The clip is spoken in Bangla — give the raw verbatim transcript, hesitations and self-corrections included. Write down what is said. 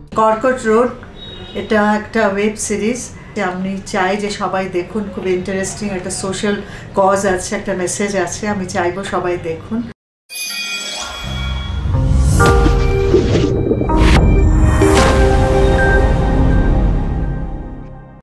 কর্কট রোগ এটা একটা ওয়েব সিরিজ, আমি চাই যে সবাই দেখুন, খুব ইন্টারেস্টিং একটা সোশ্যাল কজ আছে, একটা মেসেজ আছে, আমি চাইবো সবাই দেখুন।